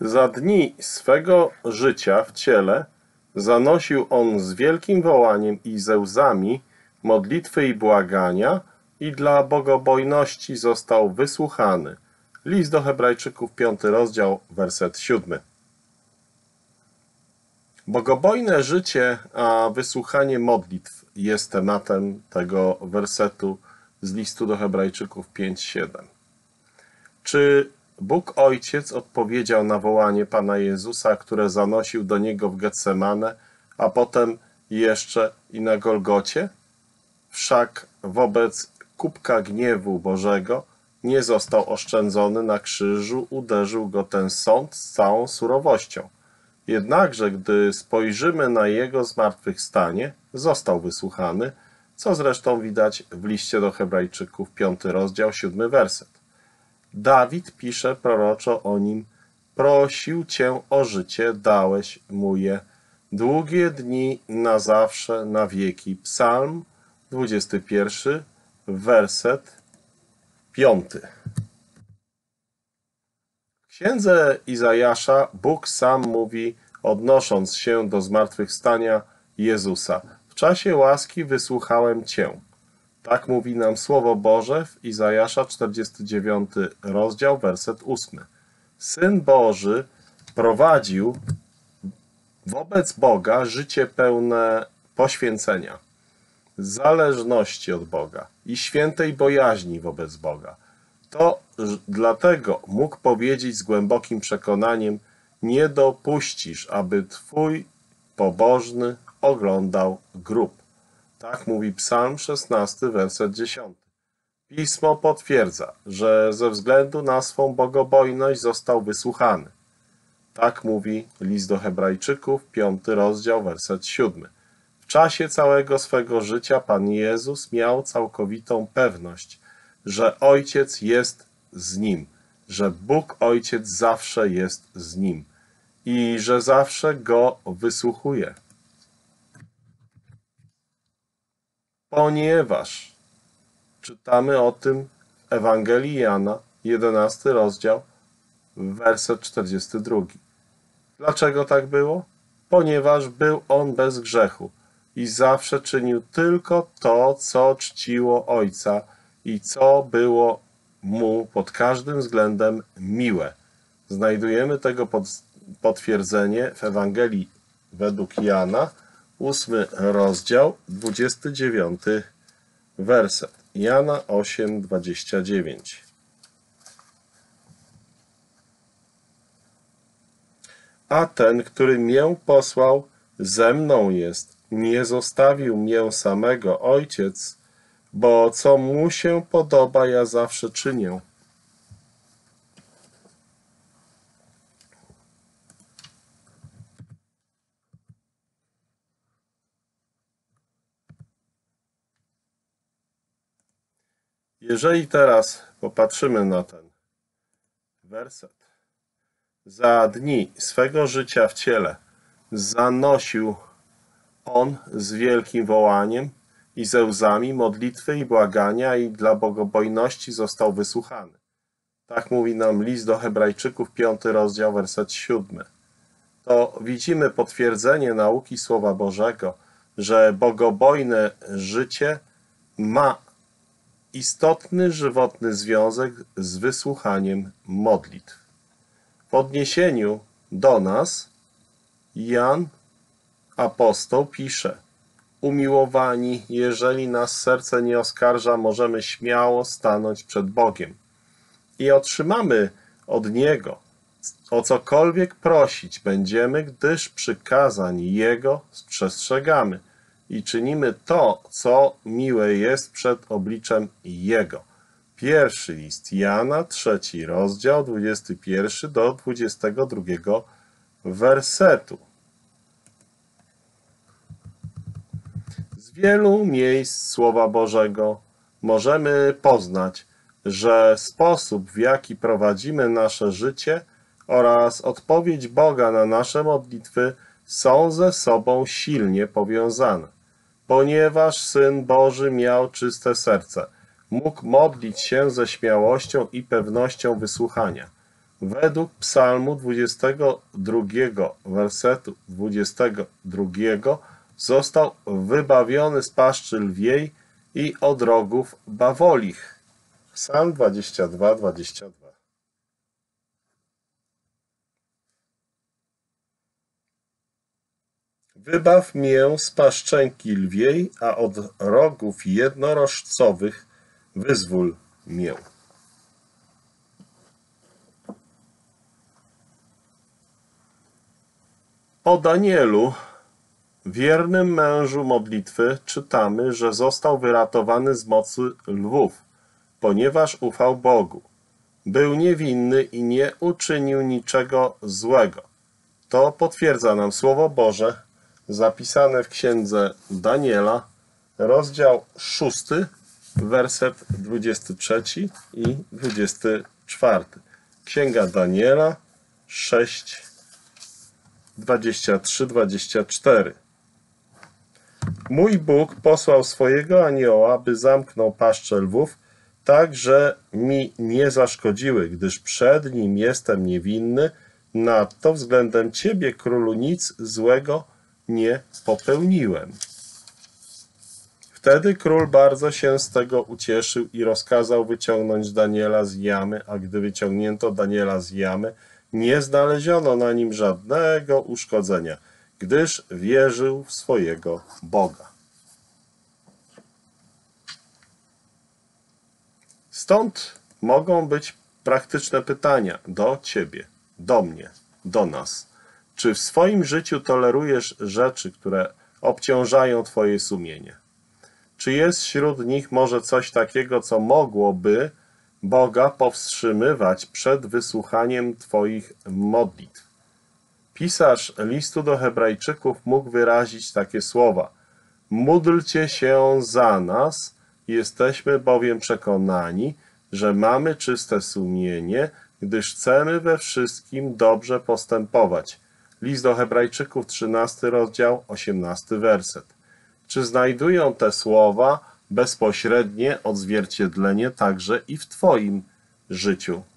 Za dni swego życia w ciele zanosił on z wielkim wołaniem i ze łzami modlitwy i błagania i dla bogobojności został wysłuchany. List do Hebrajczyków, 5 rozdział, werset 7. Bogobojne życie, a wysłuchanie modlitw jest tematem tego wersetu z listu do Hebrajczyków 5:7. Czy Bóg Ojciec odpowiedział na wołanie Pana Jezusa, które zanosił do Niego w Getsemane, a potem jeszcze i na Golgocie? Wszak wobec kubka gniewu Bożego nie został oszczędzony na krzyżu, uderzył go ten sąd z całą surowością. Jednakże, gdy spojrzymy na Jego zmartwychwstanie, został wysłuchany, co zresztą widać w liście do Hebrajczyków, 5 rozdział, 7 werset. Dawid pisze proroczo o nim: prosił Cię o życie, dałeś mu je. Długie dni na zawsze, na wieki. Psalm 21, werset 5. W księdze Izajasza Bóg sam mówi, odnosząc się do zmartwychwstania Jezusa: w czasie łaski wysłuchałem Cię. Tak mówi nam Słowo Boże w Izajasza 49 rozdział, werset 8. Syn Boży prowadził wobec Boga życie pełne poświęcenia, zależności od Boga i świętej bojaźni wobec Boga. To dlatego mógł powiedzieć z głębokim przekonaniem: nie dopuścisz, aby Twój pobożny oglądał grób. Tak mówi Psalm 16, werset 10. Pismo potwierdza, że ze względu na swą bogobojność został wysłuchany. Tak mówi list do Hebrajczyków, 5 rozdział, werset 7. W czasie całego swego życia Pan Jezus miał całkowitą pewność, że Ojciec jest z Nim, że Bóg Ojciec zawsze jest z Nim i że zawsze Go wysłuchuje. Ponieważ czytamy o tym w Ewangelii Jana, 11 rozdział, werset 42. Dlaczego tak było? Ponieważ był On bez grzechu i zawsze czynił tylko to, co czciło Ojca i co było Mu pod każdym względem miłe. Znajdujemy tego potwierdzenie w Ewangelii według Jana, 8 rozdział, 29 werset. Jana 8:29. A ten, który mię posłał, ze mną jest. Nie zostawił mię samego Ojciec, bo co mu się podoba, ja zawsze czynię. Jeżeli teraz popatrzymy na ten werset: za dni swego życia w ciele zanosił on z wielkim wołaniem i ze łzami modlitwy i błagania i dla bogobojności został wysłuchany. Tak mówi nam list do Hebrajczyków, 5 rozdział, werset 7. To widzimy potwierdzenie nauki Słowa Bożego, że bogobojne życie ma istotny żywotny związek z wysłuchaniem modlitw. W odniesieniu do nas Jan apostoł pisze: umiłowani, jeżeli nas serce nie oskarża, możemy śmiało stanąć przed Bogiem i otrzymamy od Niego, o cokolwiek prosić będziemy, gdyż przykazań Jego przestrzegamy i czynimy to, co miłe jest przed obliczem Jego. Pierwszy list Jana, 3 rozdział, 21 do 22 wersetu. Z wielu miejsc Słowa Bożego możemy poznać, że sposób, w jaki prowadzimy nasze życie oraz odpowiedź Boga na nasze modlitwy są ze sobą silnie powiązane. Ponieważ Syn Boży miał czyste serce, mógł modlić się ze śmiałością i pewnością wysłuchania. według Psalmu 22, wersetu 22, został wybawiony z paszczy lwiej i od rogów bawolich. Psalm 22, 22. Wybaw mię z paszczęki lwiej, a od rogów jednorożcowych wyzwól mię. O Danielu, wiernym mężu modlitwy, czytamy, że został wyratowany z mocy lwów, ponieważ ufał Bogu. Był niewinny i nie uczynił niczego złego. To potwierdza nam Słowo Boże, zapisane w księdze Daniela, rozdział 6, werset 23 i 24. Księga Daniela 6, 23-24. Mój Bóg posłał swojego anioła, by zamknął paszczę lwów, tak, że mi nie zaszkodziły, gdyż przed nim jestem niewinny, nadto względem Ciebie, królu, nic złego nie popełniłem. Wtedy król bardzo się z tego ucieszył i rozkazał wyciągnąć Daniela z jamy, a gdy wyciągnięto Daniela z jamy, nie znaleziono na nim żadnego uszkodzenia, gdyż wierzył w swojego Boga. Stąd mogą być praktyczne pytania do Ciebie, do mnie, do nas. Czy w swoim życiu tolerujesz rzeczy, które obciążają Twoje sumienie? Czy jest wśród nich może coś takiego, co mogłoby Boga powstrzymywać przed wysłuchaniem Twoich modlitw? Pisarz listu do Hebrajczyków mógł wyrazić takie słowa: módlcie się za nas, jesteśmy bowiem przekonani, że mamy czyste sumienie, gdyż chcemy we wszystkim dobrze postępować. List do Hebrajczyków, 13 rozdział, 18 werset. Czy znajdują te słowa bezpośrednie odzwierciedlenie także i w Twoim życiu?